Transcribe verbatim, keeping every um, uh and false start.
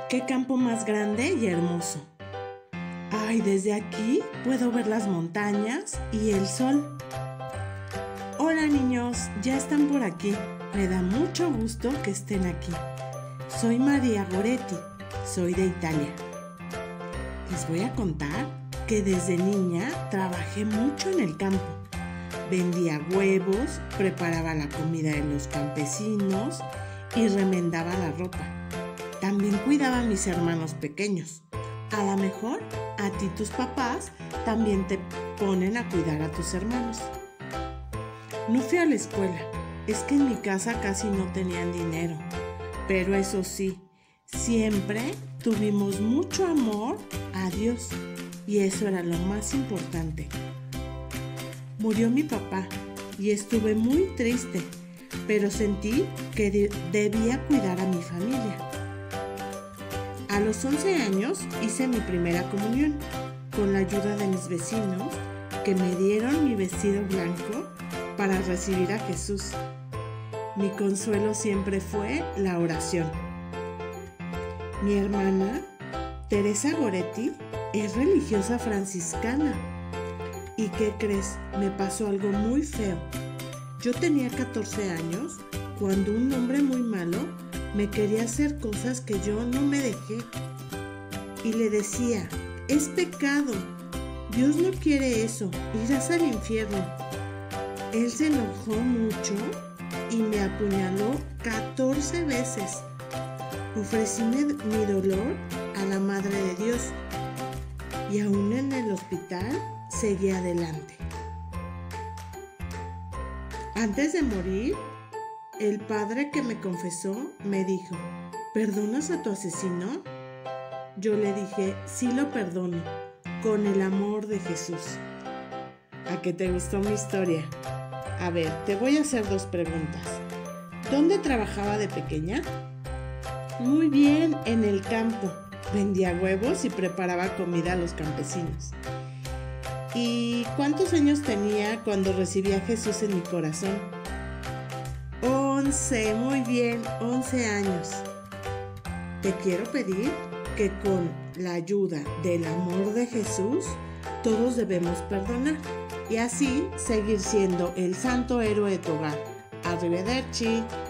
¡Qué campo más grande y hermoso! ¡Ay, desde aquí puedo ver las montañas y el sol! Hola niños, ya están por aquí. Me da mucho gusto que estén aquí. Soy María Goretti, soy de Italia. Les voy a contar que desde niña trabajé mucho en el campo. Vendía huevos, preparaba la comida de los campesinos y remendaba la ropa. También cuidaba a mis hermanos pequeños. A lo mejor a ti tus papás también te ponen a cuidar a tus hermanos. No fui a la escuela, es que en mi casa casi no tenían dinero. Pero eso sí, siempre tuvimos mucho amor a Dios y eso era lo más importante. Murió mi papá y estuve muy triste, pero sentí que de- debía cuidar a mi familia. A los once años hice mi primera comunión con la ayuda de mis vecinos que me dieron mi vestido blanco para recibir a Jesús. Mi consuelo siempre fue la oración. Mi hermana, Teresa Goretti, es religiosa franciscana. ¿Y qué crees? Me pasó algo muy feo. Yo tenía catorce años cuando un hombre muy malo me quería hacer cosas que yo no me dejé. Y le decía, es pecado. Dios no quiere eso. Irás al infierno. Él se enojó mucho y me apuñaló catorce veces. Ofrecí mi, mi dolor a la Madre de Dios y aún en el hospital seguí adelante. Antes de morir, el padre que me confesó me dijo, ¿perdonas a tu asesino? Yo le dije, sí lo perdono, con el amor de Jesús. ¿A qué te gustó mi historia? A ver, te voy a hacer dos preguntas. ¿Dónde trabajaba de pequeña? Muy bien, en el campo. Vendía huevos y preparaba comida a los campesinos. ¿Y cuántos años tenía cuando recibí a Jesús en mi corazón? Once, muy bien, once años. Te quiero pedir que con la ayuda del amor de Jesús, todos debemos perdonar y así seguir siendo el santo héroe de tu hogar. Arrivederci.